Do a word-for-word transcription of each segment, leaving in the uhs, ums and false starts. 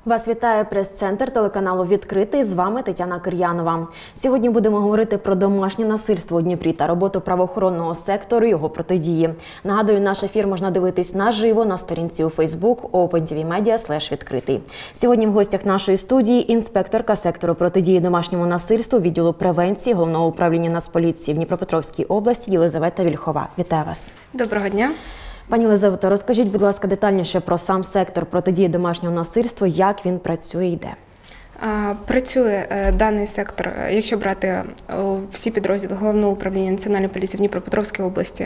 Вас вітає прес-центр телеканалу «Відкритий». З вами Тетяна Кир'янова. Сьогодні будемо говорити про домашнє насильство у Дніпрі та роботу правоохоронного сектору його протидії. Нагадую, наш ефір можна дивитись наживо на сторінці у Фейсбук OpenTVMedia слеш відкритий. Сьогодні в гостях нашої студії інспекторка сектору протидії домашньому насильству відділу превенції Головного управління Нацполіції в Дніпропетровській області Єлизавета Вільхова. Вітаю вас. Доброго дня. Пані Єлизавето, розкажіть, будь ласка, детальніше про сам сектор протидії домашнього насильства, як він працює і де? Працює даний сектор, якщо брати всі підрозділи Головного управління Національної поліції в Дніпропетровській області,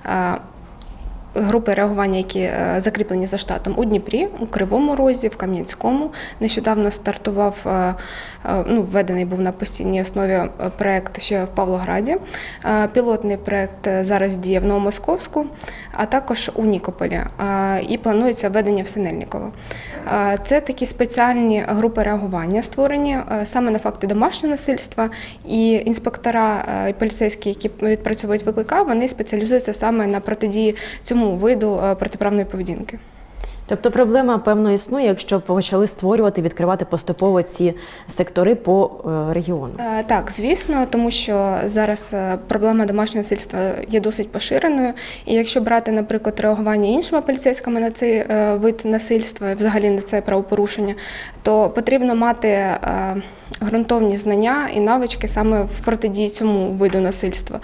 групи реагування, які закріплені за штатом у Дніпрі, у Кривому Розі, в Кам'янському. Нещодавно стартував, ну, введений був на постійній основі проєкт ще в Павлограді. Пілотний проєкт зараз діє в Новомосковську, а також у Нікополі. І планується введення в Синельниково. Це такі спеціальні групи реагування створені саме на факти домашнього насильства. І інспектора і поліцейські, які відпрацьовують виклика, вони спеціалізуються саме на протидії цьому виду протиправної поведінки. Тобто проблема, певно, існує, якщо почали створювати, відкривати поступово ці сектори по регіону? Так, звісно, тому що зараз проблема домашнього насильства є досить поширеною. І якщо брати, наприклад, реагування іншими поліцейськими на цей вид насильства, взагалі на це правопорушення, то потрібно мати ґрунтовні знання і навички саме в протидії цьому виду насильства.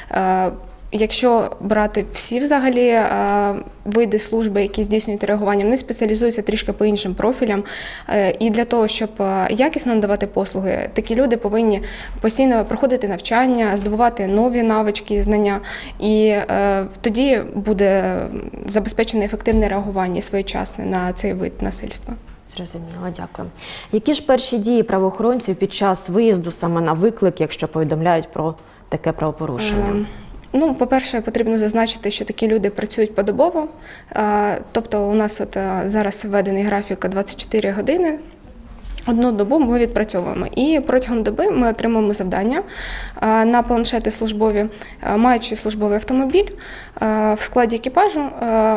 Якщо брати всі взагалі види служби, які здійснюють реагування, вони спеціалізуються трішки по іншим профілям. І для того, щоб якісно надавати послуги, такі люди повинні постійно проходити навчання, здобувати нові навички і знання. І тоді буде забезпечене ефективне реагування своєчасне на цей вид насильства. Зрозуміло, дякую. Які ж перші дії правоохоронців під час виїзду саме на виклик, якщо повідомляють про таке правопорушення? Ну, по-перше, потрібно зазначити, що такі люди працюють подобово. Тобто у нас от зараз введений графік двадцять чотири години. Одну добу ми відпрацьовуємо. І протягом доби ми отримуємо завдання на планшети службові, маючи службовий автомобіль в складі екіпажу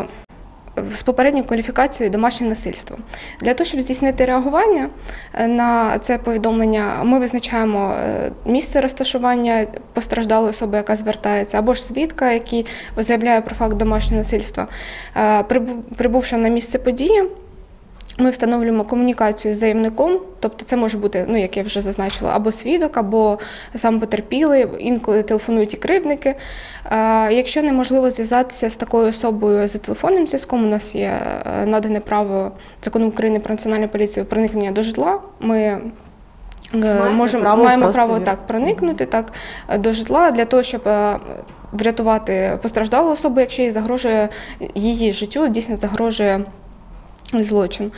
з попередньою кваліфікацією домашнє насильство. Для того, щоб здійснити реагування на це повідомлення, ми визначаємо місце розташування постраждалої особи, яка звертається, або ж свідка, який заявляє про факт домашнього насильства. Прибувши на місце події, ми встановлюємо комунікацію з заявником, тобто це може бути, ну, як я вже зазначила, або свідок, або сам потерпілий, інколи телефонують і кривдники. Якщо неможливо зв'язатися з такою особою за телефонним зв'язком, у нас є надане право Закону України про Національну поліцію проникнення до житла. Ми Маєте можемо, право маємо право так проникнути так, до житла для того, щоб врятувати постраждалу особу, якщо їй загрожує її життю, дійсно загрожує злочин.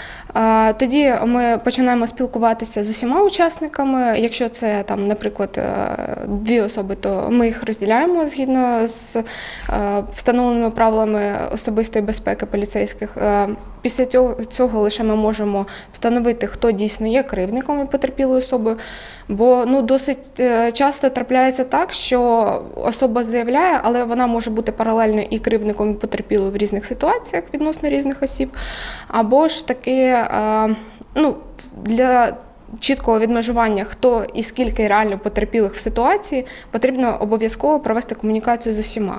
Тоді ми починаємо спілкуватися з усіма учасниками. Якщо це, там, наприклад, дві особи, то ми їх розділяємо згідно з встановленими правилами особистої безпеки поліцейських. Після цього, цього лише ми можемо встановити, хто дійсно є кривдником і потерпілою особою. Бо, ну, досить часто трапляється так, що особа заявляє, але вона може бути паралельно і кривдником, і потерпілою в різних ситуаціях відносно різних осіб. Або ж таки, ну, для чіткого відмежування, хто і скільки реально потерпілих в ситуації, потрібно обов'язково провести комунікацію з усіма.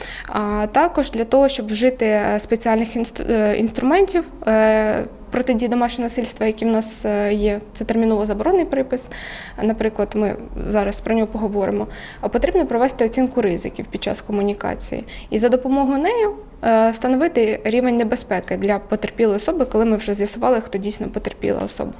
А також для того, щоб вжити спеціальних інструментів протидії домашнього насильства, які в нас є, це терміново заборонений припис, наприклад, ми зараз про нього поговоримо, потрібно провести оцінку ризиків під час комунікації. І за допомогою нею встановити рівень небезпеки для потерпілої особи, коли ми вже з'ясували, хто дійсно потерпіла особа.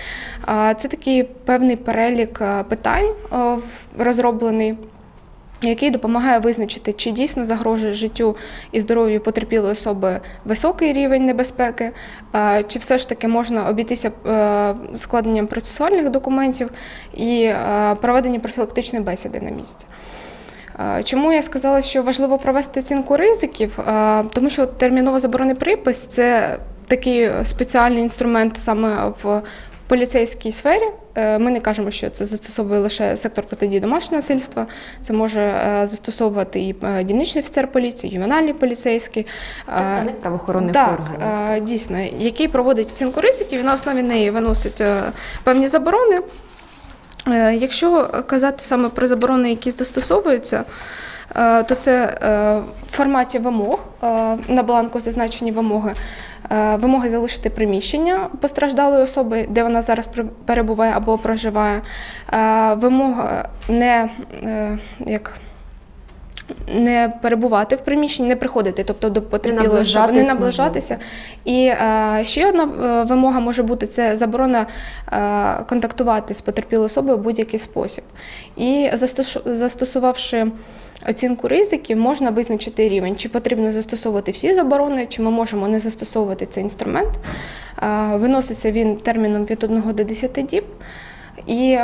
Це такий певний перелік питань розроблений, який допомагає визначити, чи дійсно загрожує життю і здоров'ю потерпілої особи високий рівень небезпеки, чи все ж таки можна обійтися складенням процесуальних документів і проведенням профілактичної бесіди на місці. Чому я сказала, що важливо провести оцінку ризиків? Тому що терміново заборонений припис – це такий спеціальний інструмент саме в поліцейській сфері ми не кажемо, що це застосовує лише сектор протидії домашнього насильства. Це може застосовувати і дільничний офіцер поліції, ювенальний поліцейський. Представник правоохоронних так, органів. Так, дійсно, який проводить оцінку ризиків і на основі неї виносить певні заборони. Якщо казати саме про заборони, які застосовуються, то це в форматі вимог, на бланку зазначені вимоги, вимоги залишити приміщення постраждалої особи, де вона зараз перебуває або проживає, вимога не, як, не перебувати в приміщенні, не приходити, тобто до потерпілої особи, не наближатися. І ще одна вимога може бути – це заборона контактувати з потерпілою особою в будь-який спосіб. І застосувавши оцінку ризиків, можна визначити рівень, чи потрібно застосовувати всі заборони, чи ми можемо не застосовувати цей інструмент. Виноситься він терміном від одного до десяти діб і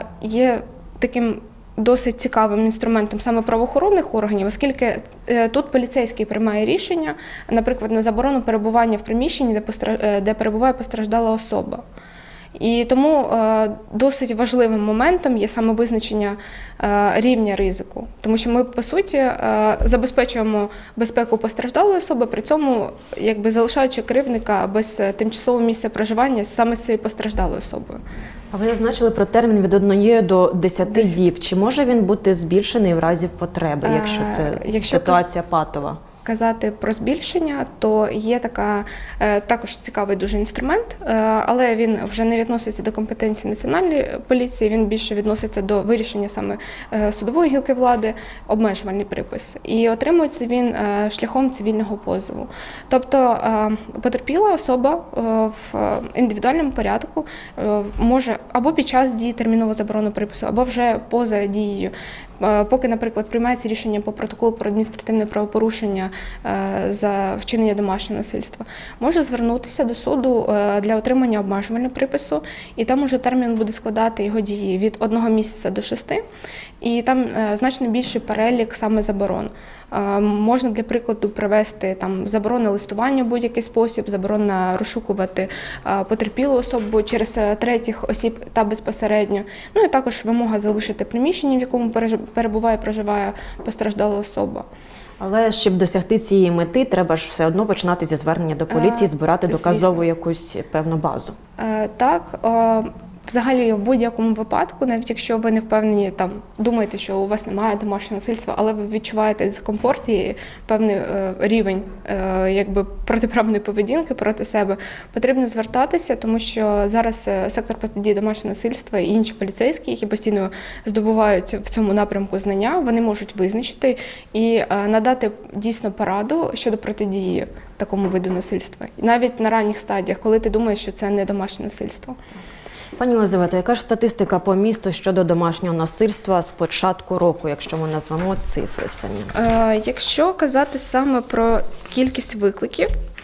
є таким досить цікавим інструментом саме правоохоронних органів, оскільки тут поліцейський приймає рішення, наприклад, на заборону перебування в приміщенні, де, постра... де перебуває постраждала особа. І тому е, досить важливим моментом є саме визначення е, рівня ризику. Тому що ми, по суті, е, забезпечуємо безпеку постраждалої особи, при цьому якби залишаючи кривдника без тимчасового місця проживання саме з цією постраждалою особою. А ви зазначили про термін від одної до десяти діб. Чи може він бути збільшений в разі потреби, якщо це е, якщо ситуація патова? Казати про збільшення, то є така також цікавий дуже інструмент, але він вже не відноситься до компетенції національної поліції, він більше відноситься до вирішення саме судової гілки влади, обмежувальний припис. І отримується він шляхом цивільного позову. Тобто потерпіла особа в індивідуальному порядку може або під час дії термінового заборону припису, або вже поза дією, поки, наприклад, приймається рішення по протоколу про адміністративне правопорушення за вчинення домашнього насильства, може звернутися до суду для отримання обмежувального припису, і там уже термін буде складати його дії від одного місяця до шести, і там значно більший перелік саме заборон. Можна, для прикладу, привести там заборона листування в будь-який спосіб, заборона розшукувати потерпілу особу через третіх осіб та безпосередньо. Ну і також вимога залишити приміщення, в якому перебуває, проживає постраждала особа. Але щоб досягти цієї мети, треба ж все одно починати зі звернення до поліції, збирати доказову якусь певну базу. Так. Взагалі, в будь-якому випадку, навіть якщо ви не впевнені, там, думаєте, що у вас немає домашнього насильства, але ви відчуваєте дискомфорт і певний е, рівень е, якби, протиправної поведінки проти себе, потрібно звертатися, тому що зараз сектор протидії домашнього насильства і інші поліцейські, які постійно здобувають в цьому напрямку знання, вони можуть визначити і е, надати дійсно пораду щодо протидії такому виду насильства. Навіть на ранніх стадіях, коли ти думаєш, що це не домашнє насильство. Пані Єлизавето, яка ж статистика по місту щодо домашнього насильства з початку року, якщо ми назвемо цифри самі? Е, якщо казати саме про кількість викликів,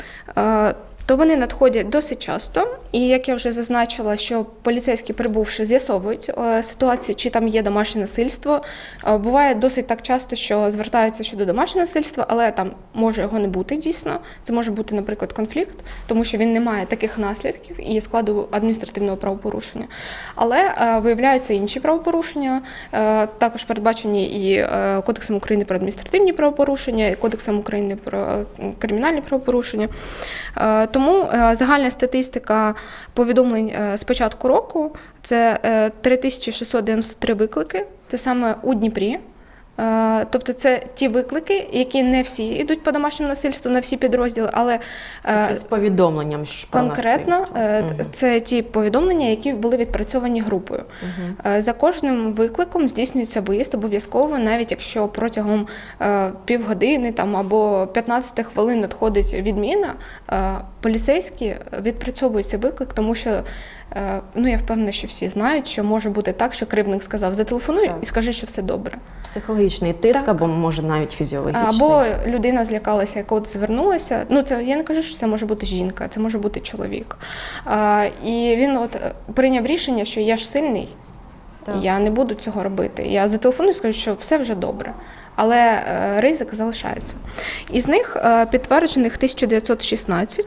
е, то вони надходять досить часто. І, як я вже зазначила, що поліцейські, прибувши, з'ясовують е, ситуацію, чи там є домашнє насильство. Е, буває досить так часто, що звертаються щодо домашнього насильства, але там може його не бути дійсно. Це може бути, наприклад, конфлікт, тому що він не має таких наслідків і складу адміністративного правопорушення. Але е, виявляються інші правопорушення, е, також передбачені і е, Кодексом України про адміністративні правопорушення, і Кодексом України про е, кримінальні правопорушення. Е, тому е, загальна статистика повідомлень з початку року – це три тисячі шістсот дев'яносто три виклики, це саме у Дніпрі. Тобто це ті виклики, які не всі йдуть по домашньому насильству, на всі підрозділи, але тобто з повідомленням про конкретно насильство. Це ті повідомлення, які були відпрацьовані групою. Угу. За кожним викликом здійснюється виїзд обов'язково, навіть якщо протягом півгодини там, або п'ятнадцяти хвилин надходить відміна, поліцейські відпрацьовують цей виклик, тому що ну, я впевнена, що всі знають, що може бути так, що кривдник сказав, зателефонуй і скажи, що все добре. Психологічний тиск, так. Або може навіть фізіологічний. Або людина злякалася, яка от звернулася. Ну, це, я не кажу, що це може бути жінка, це може бути чоловік. А, і він от прийняв рішення, що я ж сильний, так. Я не буду цього робити. Я зателефоную і скажу, що все вже добре. Але е, ризик залишається. Із них е, підтверджених тисяча дев'ятсот шістнадцять.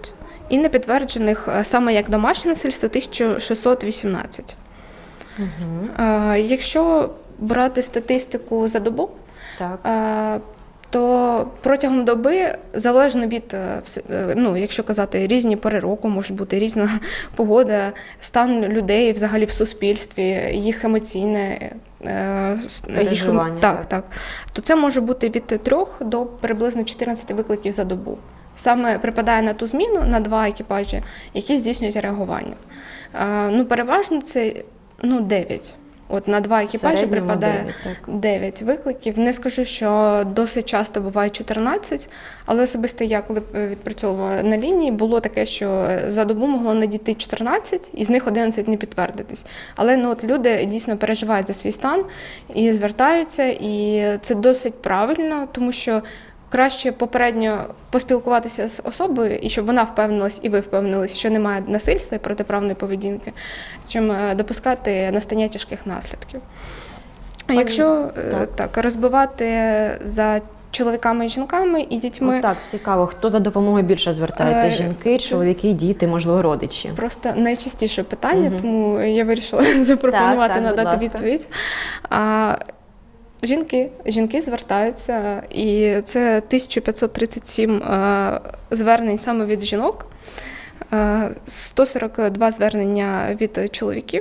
і непідтверджених е, саме як домашнє насильство тисяча шістсот вісімнадцять. Угу. Е, Якщо брати статистику за добу, Так. е, то протягом доби, залежно від, е, вс- е, ну, якщо казати, різні пори року, може бути різна погода, стан людей взагалі в суспільстві, їх емоційне е, с- їх, Переживання, так, так. так, то це може бути від трьох до приблизно чотирнадцяти викликів за добу. Саме припадає на ту зміну, на два екіпажі, які здійснюють реагування. Е, Ну, переважно це ну, дев'ять. От на два екіпажі середньому припадає дев'ять, так. дев'ять викликів. Не скажу, що досить часто буває чотирнадцять, але особисто я, коли відпрацьовувала на лінії, було таке, що за добу могло надійти чотирнадцять, із них одинадцять не підтвердитись. Але ну, от люди дійсно переживають за свій стан і звертаються, і це досить правильно, тому що краще попередньо поспілкуватися з особою, і щоб вона впевнилась, і ви впевнились, що немає насильства і протиправної поведінки, чим е, допускати настання тяжких наслідків. А Пані- якщо е, так. так, розбивати за чоловіками і жінками і дітьми, От так, цікаво, хто за допомогою більше звертається? Е, Жінки, чоловіки, діти, можливо, родичі? просто найчастіше питання, Мгм. тому я вирішила запропонувати так, будь надати ласка. відповідь. А, Жінки, жінки звертаються, і це тисяча п'ятсот тридцять сім е, звернень саме від жінок, е, сто сорок два звернення від чоловіків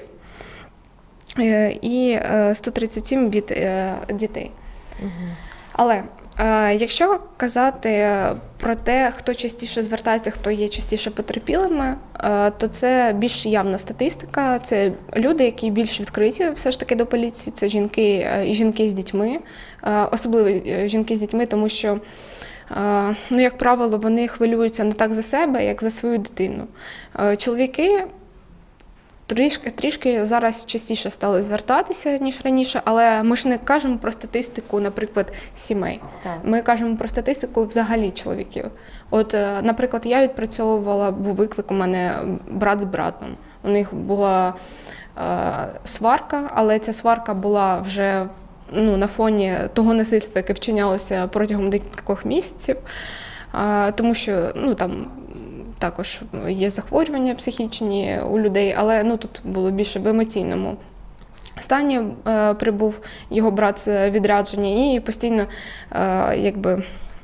е, і е, сто тридцять сім від е, дітей. Але е, якщо казати про те, хто частіше звертається, хто є частіше потерпілими, е, то це більш явна статистика. Це люди, які більш відкриті все ж таки до поліції, це жінки е, і жінки з дітьми, е, особливо е, жінки з дітьми, тому що, е, ну, як правило, вони хвилюються не так за себе, як за свою дитину. Е, Чоловіки Трішки, трішки зараз частіше стали звертатися, ніж раніше, але ми ж не кажемо про статистику, наприклад, сімей. Так. Ми кажемо про статистику взагалі чоловіків. От, е, наприклад, я відпрацьовувала, був виклик у мене брат з братом. У них була е, сварка, але ця сварка була вже ну, на фоні того насильства, яке вчинялося протягом декількох місяців, е, тому що ну, там також є захворювання психічні у людей, але ну, тут було більше в емоційному стані е, прибув його брат з відрядження і постійно, е, якби,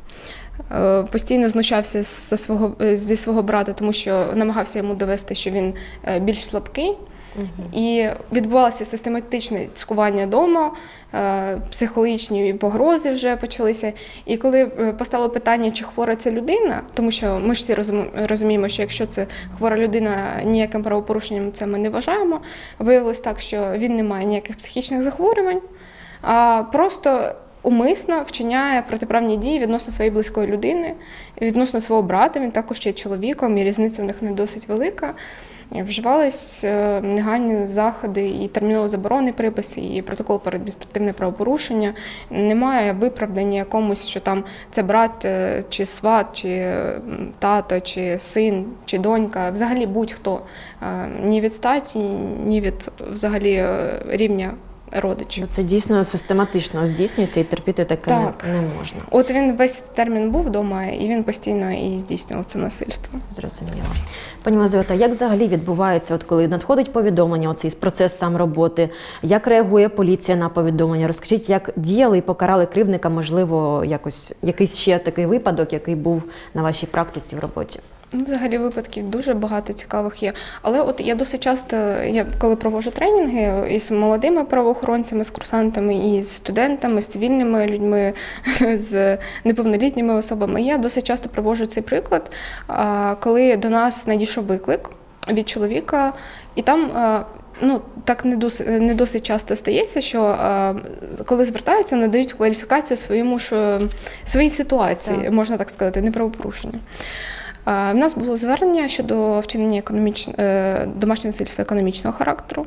е, постійно знущався зі свого, зі свого брата, тому що намагався йому довести, що він е, більш слабкий. Угу. І відбувалося систематичне цькування вдома, е, психологічні погрози вже почалися. І коли е, постало питання, чи хвора ця людина, тому що ми ж всі розум- розуміємо, що якщо це хвора людина, ніяким правопорушенням це ми не вважаємо, виявилось так, що він не має ніяких психічних захворювань, а просто умисно вчиняє протиправні дії відносно своєї близької людини, відносно свого брата, він також є чоловіком, і різниця у них не досить велика. Вживались е, негайні заходи і терміново заборонний припис, і протокол про адміністративне правопорушення. Немає виправдання якомусь, що там це брат, е, чи сват, чи е, тато, чи син, чи донька, взагалі будь-хто. Е, ні від статі, ні від взагалі е, рівня родичів. Це дійсно систематично здійснюється і терпіти таке не, Так. не можна. От він весь термін був вдома, і він постійно і здійснював це насильство. Зрозуміло. Пані Лазавета, як взагалі відбувається, от коли надходить повідомлення, оцей процес сам роботи, як реагує поліція на повідомлення? Розкажіть, як діяли і покарали кривдника, можливо, якось якийсь ще такий випадок, який був на вашій практиці в роботі? Ну, взагалі випадків дуже багато цікавих є. Але от я досить часто, я коли проводжу тренінги із молодими правоохоронцями, з курсантами, і з студентами, з цивільними людьми, з неповнолітніми особами, я досить часто проводжу цей приклад, коли до нас надійшов виклик від чоловіка, і там ну, так не досить, не досить часто стається, що коли звертаються, надають кваліфікацію своєму ж, своїй ситуації, Так. можна так сказати, не правопорушення. У нас було звернення щодо вчинення економіч... домашнього насильства економічного характеру.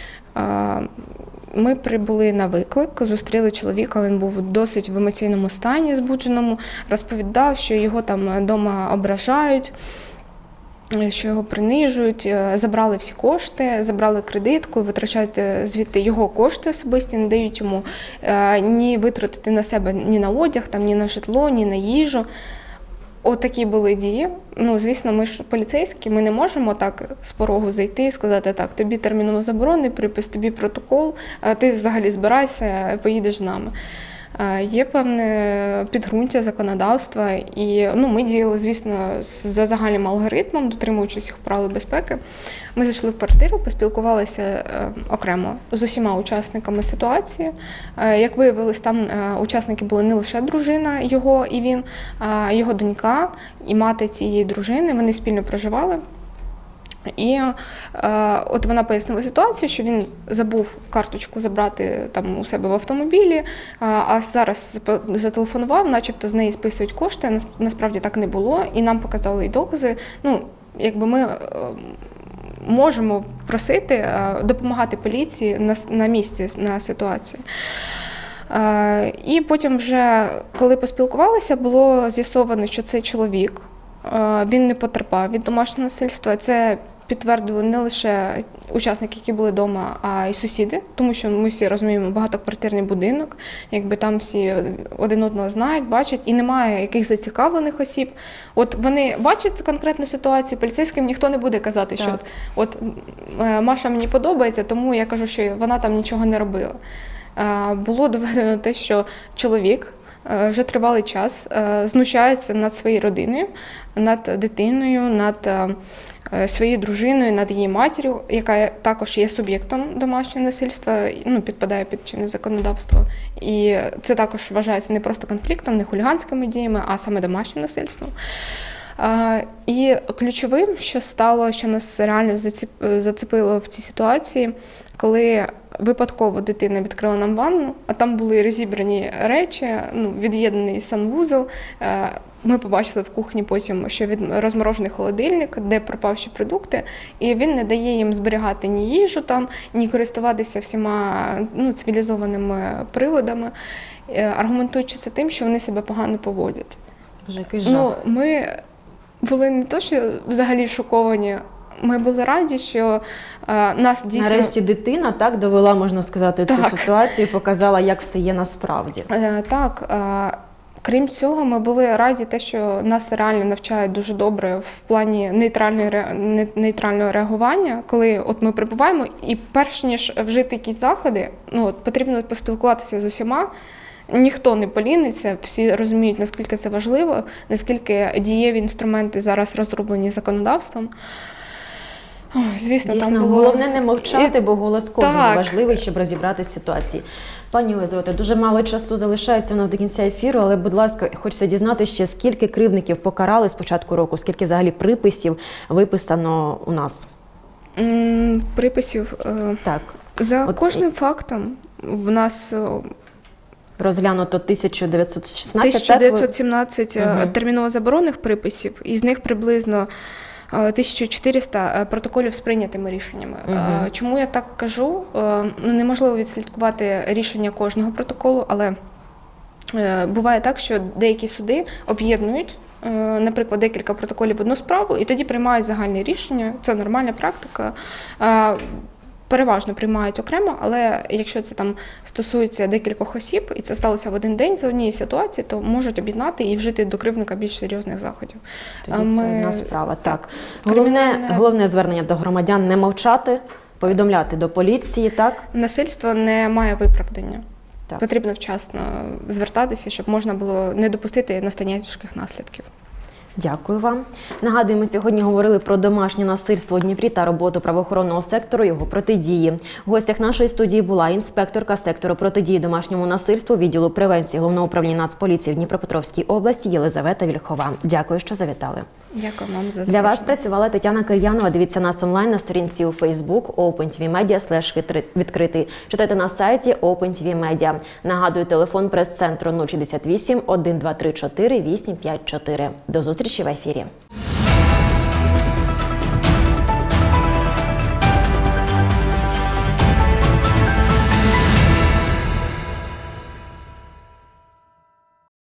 Ми прибули на виклик, зустріли чоловіка, він був досить в емоційному стані, збудженому, розповідав, що його там вдома ображають, що його принижують, забрали всі кошти, забрали кредитку, витрачають звідти його кошти особисті, не дають йому ні витратити на себе, ні на одяг, там, ні на житло, ні на їжу. отакі були дії. Ну, звісно, ми ж поліцейські, ми не можемо так з порогу зайти і сказати, так, тобі терміново заборонений припис, тобі протокол, ти взагалі збирайся, поїдеш з нами. Є певне підґрунтя законодавства, і ну, ми діяли, звісно, за загальним алгоритмом, дотримуючись їх правил безпеки. Ми зайшли в квартиру, поспілкувалися окремо з усіма учасниками ситуації. Як виявилось, там учасники були не лише дружина його і він, а його донька і мати цієї дружини, вони спільно проживали. І е, от вона пояснила ситуацію, що він забув карточку забрати там у себе в автомобілі, е, а зараз зателефонував, начебто з неї списують кошти, насправді так не було, і нам показали і докази. Ну, якби ми е, можемо просити, е, допомагати поліції на, на місці, на ситуації. Е, і потім вже, коли поспілкувалися, було з'ясовано, що цей чоловік, е, він не потерпав від домашнього насильства. Це підтвердили не лише учасники, які були вдома, а й сусіди, тому що ми всі розуміємо, багатоквартирний будинок, якби там всі один одного знають, бачать, і немає яких зацікавлених осіб. От вони бачать цю конкретну ситуацію, поліцейським ніхто не буде казати, так, що от, от Маша мені подобається, тому я кажу, що вона там нічого не робила. Було доведено те, що чоловік вже тривалий час знущається над своєю родиною, над дитиною, над своєю дружиною, над її матір'ю, яка також є суб'єктом домашнього насильства, ну, підпадає під чинне законодавство. І це також вважається не просто конфліктом, не хуліганськими діями, а саме домашнім насильством. І ключовим, що стало, що нас реально зацепило в цій ситуації, коли випадково дитина відкрила нам ванну, а там були розібрані речі, ну, від'єднаний санвузол. Ми побачили в кухні потім, що від розморожений холодильник, де пропавші продукти, і він не дає їм зберігати ні їжу там, ні користуватися всіма, ну, цивілізованими приладами, аргументуючи це тим, що вони себе погано поводять. Боже, який жах. Ну, ми були не то, що взагалі шоковані, ми були раді, що е, нас дійсно… Нарешті дитина так довела, можна сказати, так. цю ситуацію, показала, як все є насправді. Е, так. Е, крім цього, ми були раді те, що нас реально навчають дуже добре в плані нейтральної, нейтрального реагування, коли от ми прибуваємо, і перш ніж вжити якісь заходи, ну, от, потрібно поспілкуватися з усіма. Ніхто не поліниться, всі розуміють, наскільки це важливо, наскільки дієві інструменти зараз розроблені законодавством. Ой, звісно, Дійсно, там було… головне не мовчати, бо голос кожного так. важливий, щоб розібратися в ситуації. Пані Єлизавето, дуже мало часу залишається у нас до кінця ефіру, але, будь ласка, хочеться дізнатися ще, скільки кривдників покарали з початку року, скільки взагалі приписів виписано у нас? М, приписів? Так. За От, кожним фактом в нас… Розглянуто тисяча дев'ятсот шістнадцять, тисяча дев'ятсот сімнадцять угу. терміново заборонених приписів, із них приблизно тисяча чотириста протоколів з прийнятими рішеннями. Угу. Чому я так кажу? Ну, неможливо відслідкувати рішення кожного протоколу, але буває так, що деякі суди об'єднують, наприклад, декілька протоколів в одну справу, і тоді приймають загальне рішення. Це нормальна практика. Переважно приймають окремо, але якщо це там стосується декількох осіб, і це сталося в один день за однієї ситуації, то можуть об'єднати і вжити до кривдника більш серйозних заходів. Тоді Ми… це одна справа. Так. так. Головне, Кримінальне... головне звернення до громадян – не мовчати, повідомляти до поліції, так? Насильство не має виправдання. Так. Потрібно вчасно звертатися, щоб можна було не допустити настання тяжких наслідків. Дякую вам. Нагадуємо, сьогодні говорили про домашнє насильство у Дніпрі та роботу правоохоронного сектору, його протидії. В гостях нашої студії була інспекторка сектору протидії домашньому насильству відділу превенції Головного управління Нацполіції в Дніпропетровській області Єлизавета Вільхова. Дякую, що завітали. Дякую вам за запрошення. Для вас працювала Тетяна Кир'янова. Дивіться нас онлайн на сторінці у Facebook OpenTVMedia слеш відкритий. Читайте на сайті OpenTVMedia. Нагадую, телефон прес-центру нуль шістдесят вісім, один два три чотири, вісім п'ять чотири. До зустрічі в ефірі.